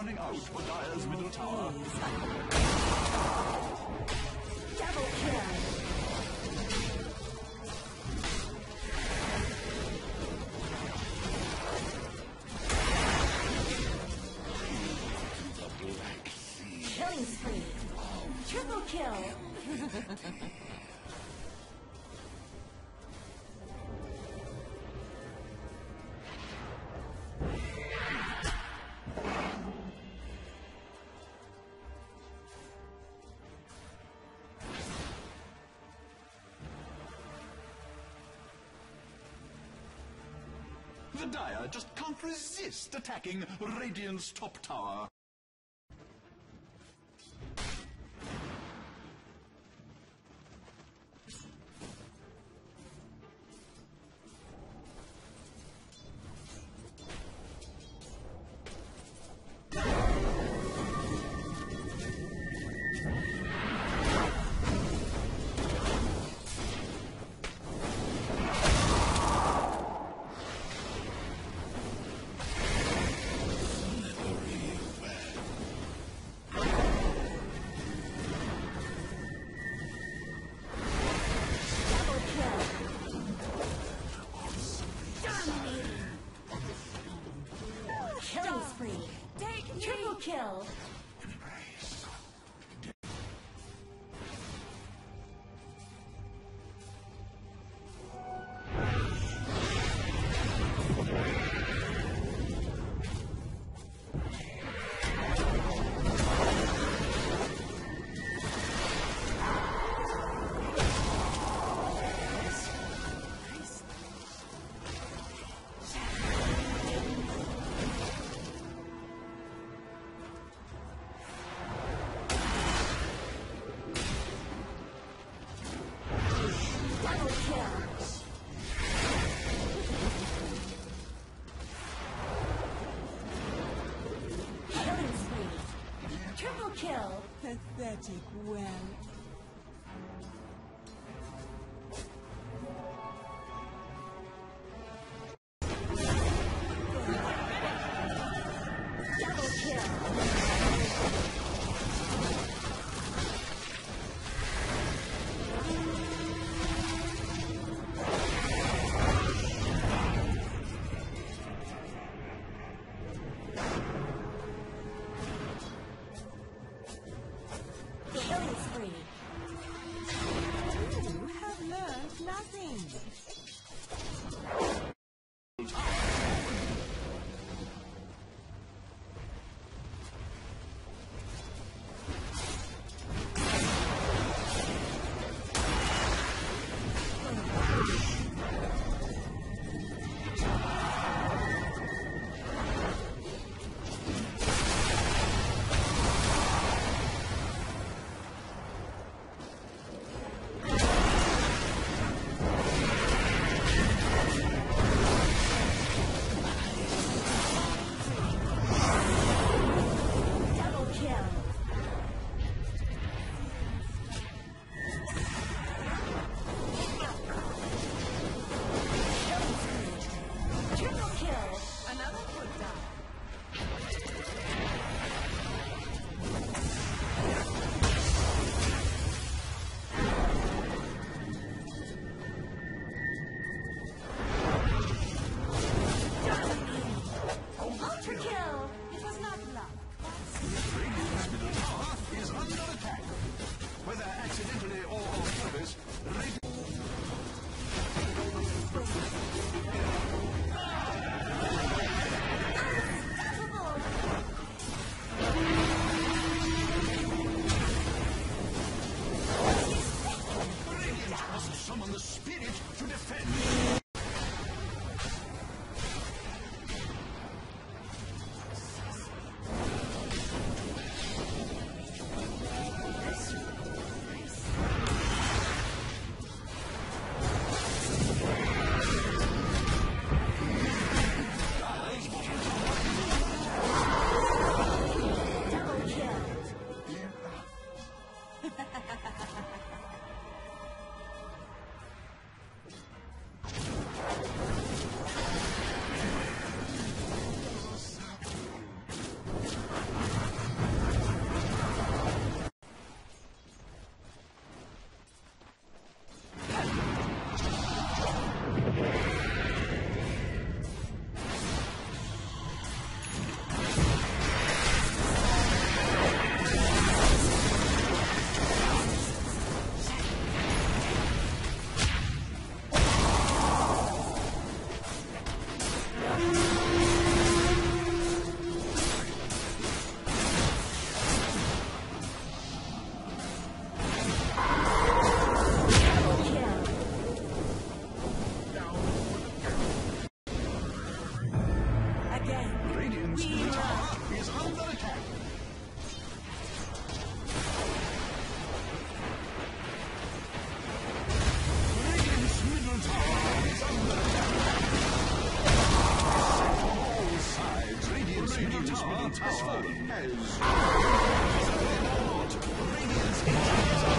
running out for Dire's middle tower. Double kill. Killing spree. Triple kill. The Dire just can't resist attacking Radiant's top tower. Killing spree. Triple kill. Triple kill. Pathetic well. Double kill. Killing spree. You have learned nothing. Double kill. Killing spree. Triple kill. Another put down. Ultra kill. It was not luck. Radiant's middle tower is under attack. Whether accidentally or on purpose, Radiant... Radiant must summon the spirit to defend. Double kill. middle tower has... Certainly not. Radiant's ancient